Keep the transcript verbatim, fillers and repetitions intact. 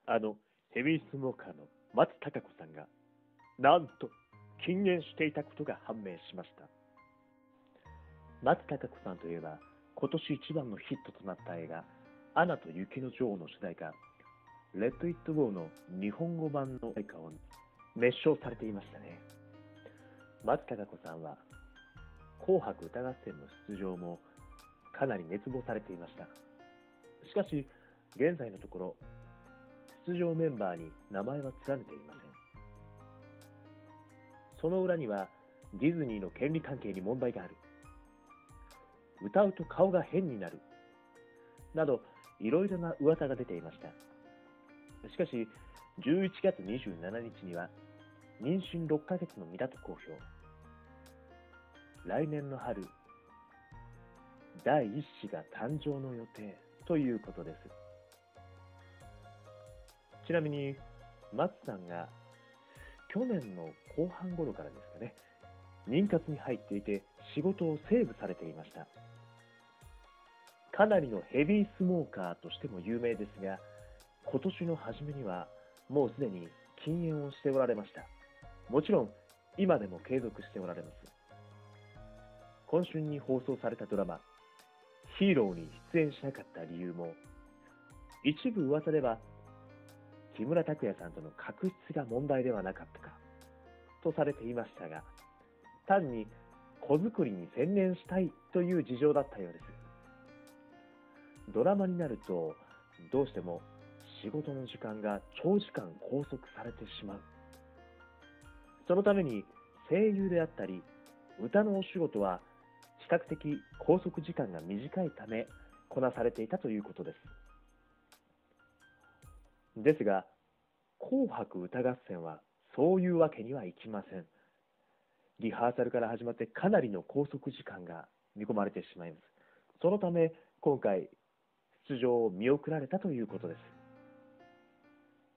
あのヘビースモーカーの松たか子さんが、なんと禁煙していたことが判明しました。松たか子さんといえば、今年一番のヒットとなった映画、アナと雪の女王の主題歌、レッド・イット・ゴーの日本語版の主題歌を熱唱されていましたね。松たか子さんは、紅白歌合戦の出場もかなり熱望されていました。しかし、現在のところ、出場メンバーに名前は連ねていません。その裏には、ディズニーの権利関係に問題がある。歌うと顔が変になる。など、いろいろな噂が出ていました。しかし、じゅういちがつにじゅうしちにちには、妊娠ろっかげつの身だと公表。来年の春、第一子が誕生の予定ということです。ちなみに、松さんが去年の後半頃からですかね、妊活に入っていて仕事をセーブされていました。かなりのヘビースモーカーとしても有名ですが、今年の初めにはもうすでに禁煙をしておられました。もちろん今でも継続しておられます。今春に放送されたドラマ「ヒーロー」に出演しなかった理由も、一部噂では木村拓哉さんとの確執が問題ではなかったかとされていましたが、単に子作りに専念したいという事情だったようです。ドラマになるとどうしても仕事の時間が長時間拘束されてしまう。そのために声優であったり歌のお仕事は比較的拘束時間が短いためこなされていたということです。ですが、紅白歌合戦はそういうわけにはいきません。リハーサルから始まってかなりの拘束時間が見込まれてしまいます。そのため今回出場を見送られたということです。